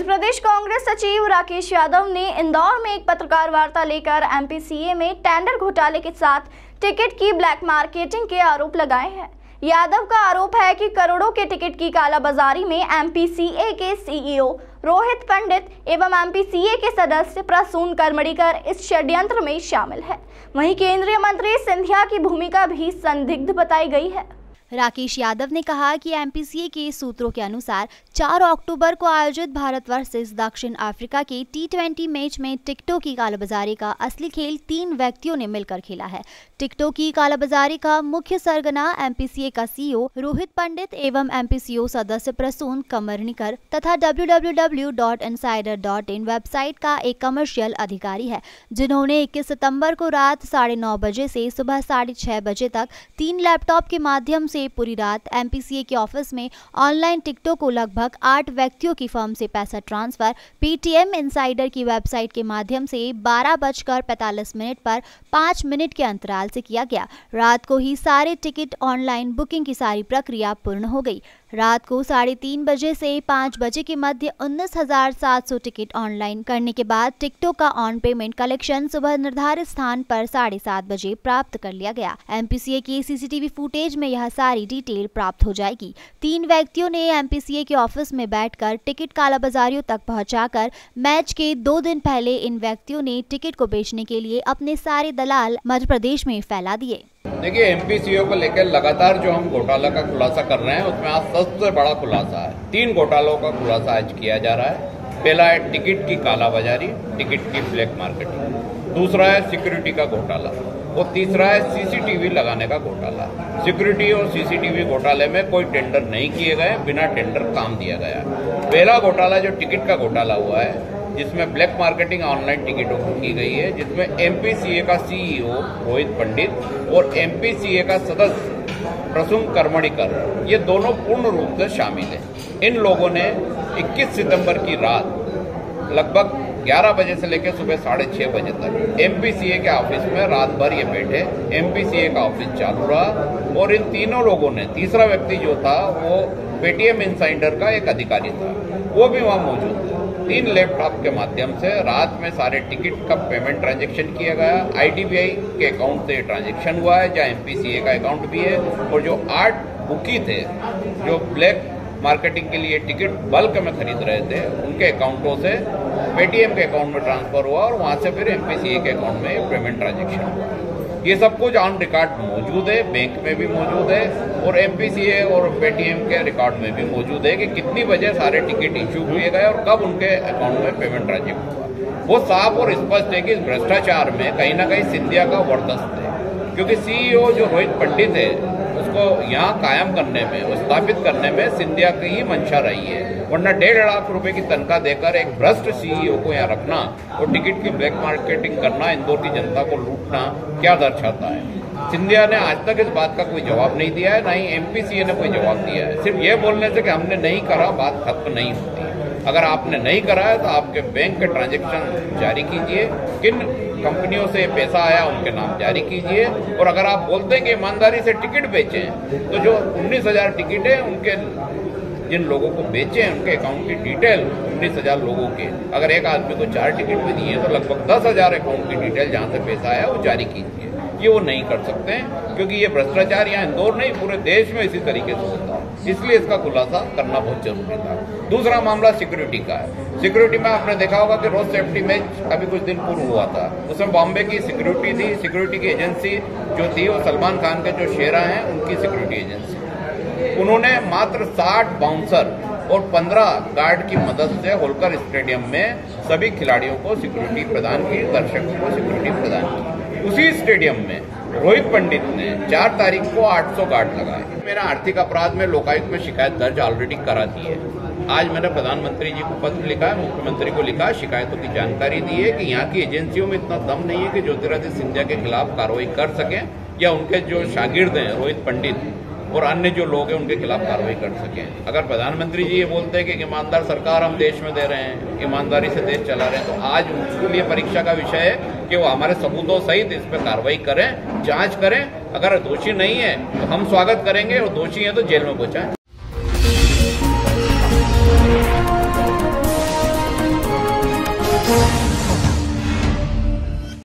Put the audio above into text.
मध्य प्रदेश कांग्रेस सचिव राकेश यादव ने इंदौर में एक पत्रकार वार्ता लेकर एमपीसीए में टेंडर घोटाले के साथ टिकट की ब्लैक मार्केटिंग के आरोप लगाए हैं। यादव का आरोप है कि करोड़ों के टिकट की कालाबाजारी में एमपीसीए के सीईओ रोहित पंडित एवं एमपीसीए के सदस्य प्रसून करमड़ीकर इस षड्यंत्र में शामिल है। वहीं केंद्रीय मंत्री सिंधिया की भूमिका भी संदिग्ध बताई गई है। राकेश यादव ने कहा कि एमपीसीए के सूत्रों के अनुसार 4 अक्टूबर को आयोजित भारत वर्सेस दक्षिण अफ्रीका के T20 मैच में टिकटों की कालाबाजारी का असली खेल 3 व्यक्तियों ने मिलकर खेला है। टिकटों की कालाबाजारी का मुख्य सरगना एमपीसीए का सीईओ रोहित पंडित एवं एमपीसीओ सदस्य प्रसून करमड़ीकर तथा www.insider.in वेबसाइट का एक कमर्शियल अधिकारी है, जिन्होंने 21 सितंबर को रात 9:30 बजे से सुबह 6:30 बजे तक 3 लैपटॉप के माध्यम से पूरी रात एमपीसीए के ऑफिस में ऑनलाइन टिकटों को लगभग 8 व्यक्तियों की फर्म से पैसा ट्रांसफर पेटीएम इनसाइडर की वेबसाइट के माध्यम से 12:45 पर 5 मिनट के अंतराल से किया गया। रात को ही सारे टिकट ऑनलाइन बुकिंग की सारी प्रक्रिया पूर्ण हो गई। रात को 3:30 बजे से 5 बजे के मध्य 19,700 टिकट ऑनलाइन करने के बाद टिकटों का ऑन पेमेंट कलेक्शन सुबह निर्धारित स्थान पर 7:30 बजे प्राप्त कर लिया गया। एमपीसीए की सीसीटीवी फुटेज में यह सारी डिटेल प्राप्त हो जाएगी। 3 व्यक्तियों ने एमपीसीए के ऑफिस में बैठकर टिकट कालाबाजारियों तक पहुंचाकर मैच के 2 दिन पहले इन व्यक्तियों ने टिकट को बेचने के लिए अपने सारे दलाल मध्य प्रदेश में फैला दिए। देखिए, एमपीसीए को लेकर लगातार जो हम घोटाला का खुलासा कर रहे हैं, उसमें आज सबसे बड़ा खुलासा है। 3 घोटालों का खुलासा आज किया जा रहा है। पहला है टिकट की कालाबाजारी, टिकट की ब्लैक मार्केटिंग। दूसरा है सिक्योरिटी का घोटाला और तीसरा है सीसीटीवी लगाने का घोटाला। सिक्योरिटी और सीसीटीवी घोटाले में कोई टेंडर नहीं किए गए, बिना टेंडर काम दिया गया। पहला घोटाला जो टिकट का घोटाला हुआ है, जिसमें ब्लैक मार्केटिंग ऑनलाइन टिकटों की की गई है, जिसमें एमपीसीए का सीईओ रोहित पंडित और एमपीसीए का सदस्य प्रसून करमड़ीकर, ये दोनों पूर्ण रूप से शामिल हैं। इन लोगों ने 21 सितंबर की रात लगभग 11 बजे से लेकर सुबह 6:30 बजे तक एमपीसीए के ऑफिस में रात भर ये बैठे। एमपीसीए का ऑफिस चालू रहा और इन तीनों लोगों ने, तीसरा व्यक्ति जो था वो पेटीएम इनसाइडर का एक अधिकारी था, वो भी वहां मौजूद था। 3 लैपटॉप के माध्यम से रात में सारे टिकट का पेमेंट ट्रांजैक्शन किया गया। आईडीबीआई के अकाउंट से ट्रांजैक्शन हुआ है, जहां एमपीसीए का अकाउंट भी है। और जो 8 बुकी थे, जो ब्लैक मार्केटिंग के लिए टिकट बल्क में खरीद रहे थे, उनके अकाउंटों से पेटीएम के अकाउंट में ट्रांसफर हुआ और वहां से फिर एमपीसीए के अकाउंट में पेमेंट ट्रांजैक्शन हुआ। ये सब कुछ ऑन रिकॉर्ड मौजूद है, बैंक में भी मौजूद है और एमपीसीए और पेटीएम के रिकॉर्ड में भी मौजूद है कि कितनी बजे सारे टिकट इश्यू किए गए और कब उनके अकाउंट में पेमेंट ट्रांजैक्शन हुआ। वो साफ और स्पष्ट है कि इस भ्रष्टाचार में कहीं ना कहीं सिंधिया का वर्चस्व है, क्योंकि सीईओ जो रोहित पंडित है, उसको यहाँ कायम करने में, स्थापित करने में सिंधिया की ही मंशा रही है। वरना 1.5 लाख रुपए की तनख्वाह देकर एक भ्रष्ट सीईओ को यहाँ रखना और टिकट की ब्लैक मार्केटिंग करना, इंदौर की जनता को लूटना क्या दर्शाता है। सिंधिया ने आज तक इस बात का कोई जवाब नहीं दिया है, ना ही एमपीसीए ने कोई जवाब दिया है। सिर्फ ये बोलने से कि हमने नहीं करा, बात खत्म नहीं होती। अगर आपने नहीं करा है तो आपके बैंक के ट्रांजैक्शन जारी कीजिए, किन कंपनियों से पैसा आया उनके नाम जारी कीजिए। और अगर आप बोलते हैं कि ईमानदारी से टिकट बेचें, तो जो 19,000 टिकट है, उनके जिन लोगों को बेचे हैं उनके अकाउंट की डिटेल 19,000 लोगों के, अगर एक आदमी को 4 टिकट भी दिए तो लगभग 10,000 अकाउंट की डिटेल जहां से पैसा आया वो जारी कीजिए। ये वो नहीं कर सकते हैं, क्योंकि ये भ्रष्टाचार यहाँ इंदौर नहीं, पूरे देश में इसी तरीके से होता है। इसलिए इसका खुलासा करना बहुत जरूरी था। दूसरा मामला सिक्योरिटी का है। सिक्योरिटी में आपने देखा होगा कि रोड सेफ्टी मैच अभी कुछ दिन पूर्व हुआ था, उसमें बॉम्बे की सिक्योरिटी थी। सिक्योरिटी की एजेंसी जो थी वो सलमान खान के जो शेरा हैं उनकी सिक्योरिटी एजेंसी। उन्होंने मात्र 60 बाउंसर और 15 गार्ड की मदद से होलकर स्टेडियम में सभी खिलाड़ियों को सिक्योरिटी प्रदान की, दर्शकों को सिक्योरिटी प्रदान की। उसी स्टेडियम में रोहित पंडित ने 4 तारीख को 800 गार्ड लगाए। मेरा आर्थिक अपराध में लोकायुक्त में शिकायत दर्ज ऑलरेडी करा दी है। आज मैंने प्रधानमंत्री जी को पत्र लिखा है, मुख्यमंत्री को लिखा, शिकायतों की जानकारी दी है कि यहाँ की एजेंसियों में इतना दम नहीं है कि ज्योतिरादित्य सिंधिया के खिलाफ कार्रवाई कर सकें, या उनके जो शागिर्द हैं रोहित पंडित और अन्य जो लोग हैं उनके खिलाफ कार्रवाई कर सकें। अगर प्रधानमंत्री जी ये बोलते हैं कि ईमानदार सरकार हम देश में दे रहे हैं, ईमानदारी से देश चला रहे हैं, तो आज उनके लिए परीक्षा का विषय है कि वो हमारे सबूतों सहित इस पर कार्रवाई करें, जांच करें। अगर दोषी नहीं है तो हम स्वागत करेंगे और दोषी है तो जेल में पहुंचाएं।